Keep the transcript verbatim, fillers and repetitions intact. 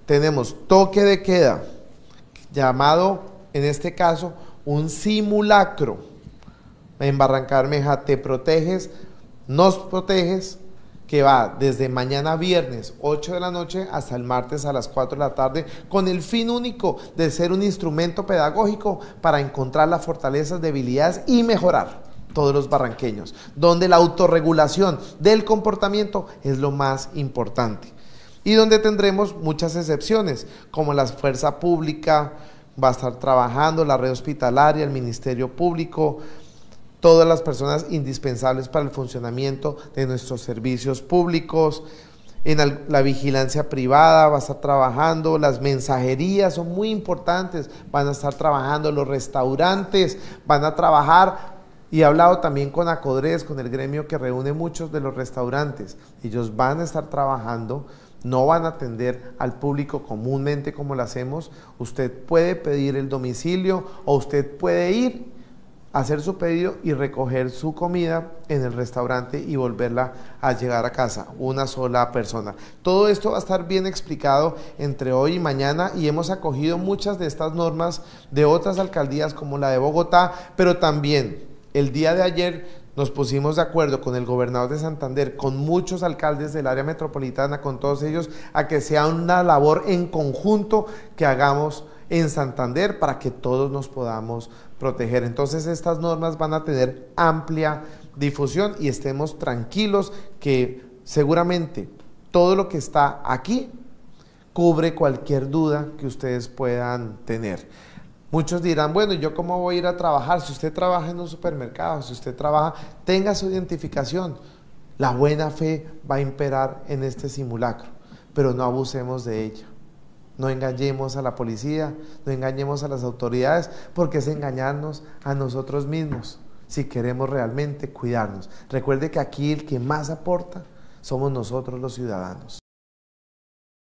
tenemos toque de queda, llamado en este caso un simulacro. En Barranca Bermeja te proteges, nos proteges, que va desde mañana viernes ocho de la noche hasta el martes a las cuatro de la tarde, con el fin único de ser un instrumento pedagógico para encontrar las fortalezas, debilidades y mejorar todos los barranqueños, donde la autorregulación del comportamiento es lo más importante y donde tendremos muchas excepciones, como la fuerza pública va a estar trabajando, la red hospitalaria, el Ministerio Público, todas las personas indispensables para el funcionamiento de nuestros servicios públicos. En la vigilancia privada va a estar trabajando, las mensajerías son muy importantes, van a estar trabajando, los restaurantes van a trabajar, y he hablado también con ACODRES, con el gremio que reúne muchos de los restaurantes. Ellos van a estar trabajando, no van a atender al público comúnmente como lo hacemos. Usted puede pedir el domicilio o usted puede ir, hacer su pedido y recoger su comida en el restaurante y volverla a llegar a casa, una sola persona. Todo esto va a estar bien explicado entre hoy y mañana, y hemos acogido muchas de estas normas de otras alcaldías como la de Bogotá, pero también el día de ayer nos pusimos de acuerdo con el gobernador de Santander, con muchos alcaldes del área metropolitana, con todos ellos, a que sea una labor en conjunto que hagamos en Santander para que todos nos podamos proteger. Entonces estas normas van a tener amplia difusión y estemos tranquilos que seguramente todo lo que está aquí cubre cualquier duda que ustedes puedan tener. Muchos dirán, bueno, ¿yo cómo voy a ir a trabajar? Si usted trabaja en un supermercado, si usted trabaja, tenga su identificación. La buena fe va a imperar en este simulacro, pero no abusemos de ella. No engañemos a la policía, no engañemos a las autoridades, porque es engañarnos a nosotros mismos si queremos realmente cuidarnos. Recuerde que aquí el que más aporta somos nosotros los ciudadanos.